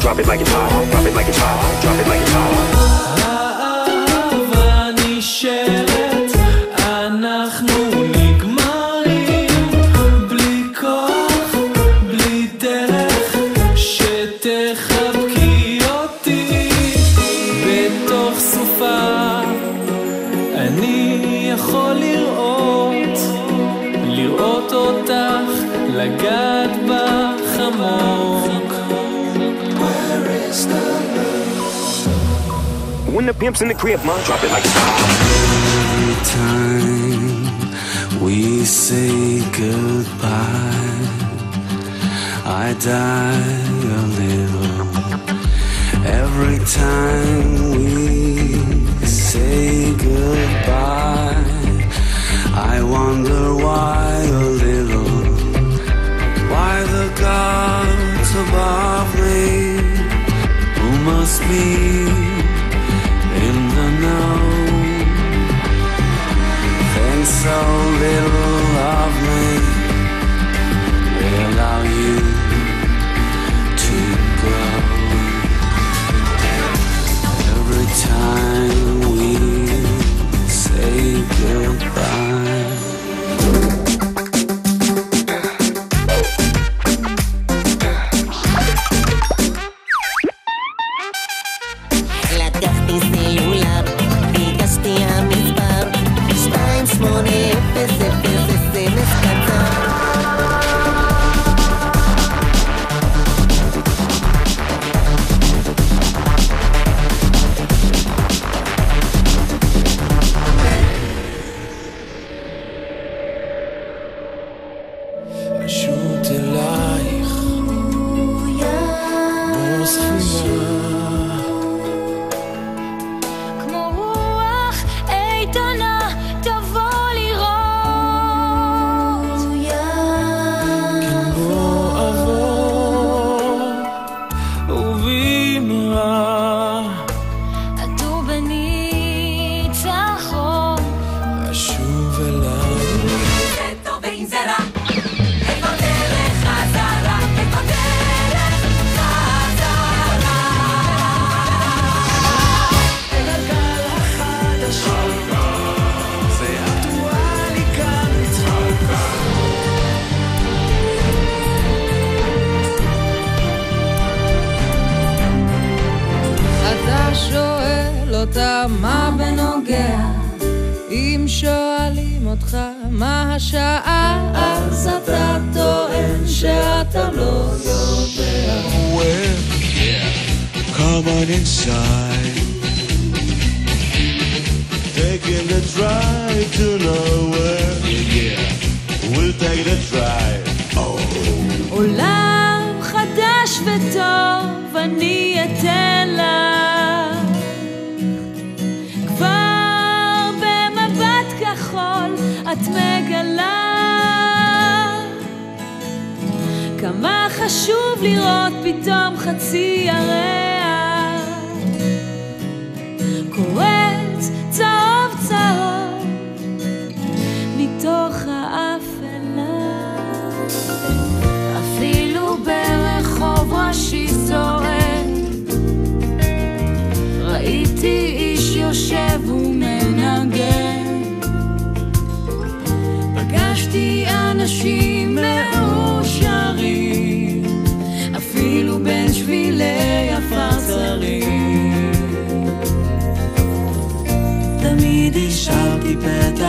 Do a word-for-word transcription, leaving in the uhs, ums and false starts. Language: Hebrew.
drop it like it's hot, drop it like it's hot, drop it like it's hot. האהבה נשארת, אנחנו נגמרים, בלי כוח, בלי דרך, שתחבקי אותי בתוך סופה. אני יכול לראות, לראות אותך, לגעת בך עמוק. When the pimp's in the crib, ma, drop it like it's hot. Every time we say goodbye, I die a little. Every time we say goodbye, I wonder why a little. Why the gods above me, who must be in the know, think so little of me, they allow you to go. Every time we say goodbye, לקחתי סלולר, ביקשתי המספר שתיים שמונה אפס אפס אס-אם-אס קצר. אשוט אלייך כמו ספינה, כמו רוח איתנה תבוא לראות, כמו עבור ובמרה, עטו בניצחון. אשוב אליי. טוב ואם זה רע, איפה דרך חזרה, איפה דרך חזרה. גלגל החדשות, זה אקטואלי כאן מצחוק. אתה שואל אותה מה בנוגע, אם שואלים אותך מה השעה, אז אתה טוען שאתה לא יודע. well, come on inside, taking the drive to nowhere, yeah, we'll take the drive, oh. עולם חדש וטוב אני אתן לך, כבר במבט כחול את מגלה כמה חשוב לראות פתאום חצי ירח קורץ צהוב צהוב מתוך האפלה. אפילו ברחוב ראשי סוער ראיתי איש יושב ומנגן, פגשתי אנשים מאושרים אפילו בין שבילי הפרצרים. תמיד השארתי פתח